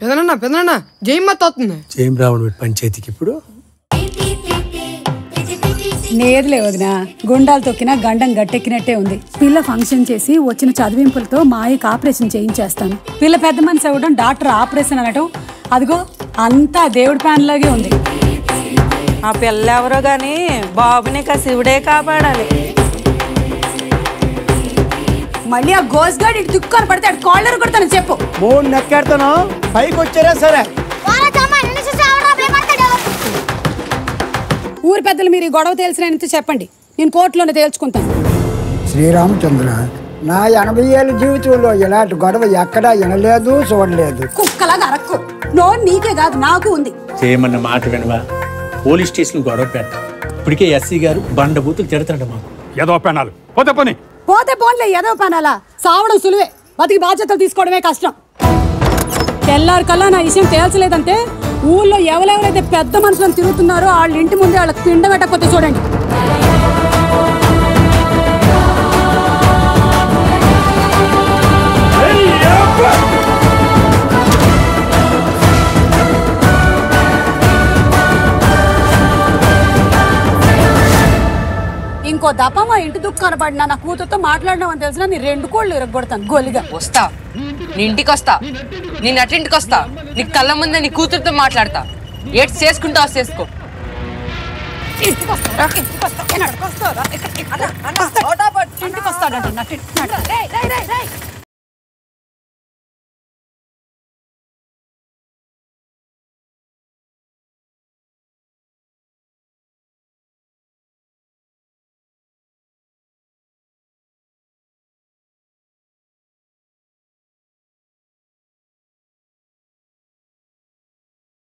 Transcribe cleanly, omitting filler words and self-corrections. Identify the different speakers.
Speaker 1: పెదనన్నా పెదనన్నా జయమ్మత్త అవుతుంది.
Speaker 2: జయం రావణ పంచాయతీకి ఇప్పుడు
Speaker 3: నేర్లే వదినా, గుండాలు తొక్కినా గండం గట్టెక్కినట్టే ఉంది. పిల్ల ఫంక్షన్ చేసి వచ్చిన చదివింపులతో మాయకి ఆపరేషన్ చేయించేస్తాను. పిల్ల పెద్ద మనిషి అవ్వడం, డాక్టర్ ఆపరేషన్ అనటం, అదిగో అంతా దేవుడి ప్లాన్ లాగే ఉంది.
Speaker 4: ఆ పిల్ల ఎవరో గాని బాబుని శివుడే కాపాడాలి.
Speaker 3: మళ్ళీ ఆ గోస్గాడ్ ఇటు దుక్కాను పడితే అటు కాలర్ కొడతాను చెప్పు.
Speaker 2: మూడు నెక్కెడతాను పైకి వచ్చారా సరే.
Speaker 3: ఊరి పెద్దలు మీరు ఈ గొడవ తేల్చినంత చెప్పండి, నేను కోర్టులోనే తేల్చుకుంటాను.
Speaker 5: శ్రీరామచంద్ర, నా 80 ఏళ్ళ జీవితంలో ఇలాంటి గొడవ ఎక్కడా వినలేదు, చూడలేదు.
Speaker 3: కుక్కలాగా అరక్కు, నోరు నీకే కాదు నాకు ఉంది.
Speaker 2: చేయమన్న మాట వినవా, పోలీస్ స్టేషన్ గొడవ పెట్ట. ఇప్పటికే ఎస్సీ గారు బండబూతులు తిడతాడు మాకు.
Speaker 6: ఏదో పెనాలు పోతే పని
Speaker 3: పోతే పోన్లే, ఏదో పనాలా. సావడం సులువే, బతికి బాధ్యతలు తీసుకోవడమే కష్టం. తెల్లారి కల్లా నా విషయం తేల్చలేదంటే ఊళ్ళో ఎవరెవరైతే పెద్ద మనుషులను తిరుగుతున్నారో వాళ్ళ ఇంటి ముందే వాళ్ళకి పిండ పెట్టకపోతే చూడండి. ఇంకో దప్ప మా ఇంటి దుఃఖాన పడినా నా కూతురుతో మాట్లాడినామని తెలిసినా నీ 2 కోళ్ళు ఇరగొడతాను గోలిగా.
Speaker 7: వస్తా, నీ ఇంటికి వస్తా, నీ నటింటికి వస్తా, నీ కళ్ళ ముందే నీ కూతురుతో మాట్లాడతా. ఏడ్స్ చేసుకుంటావు చేసుకో.
Speaker 3: ఇంటికి వస్తాడా?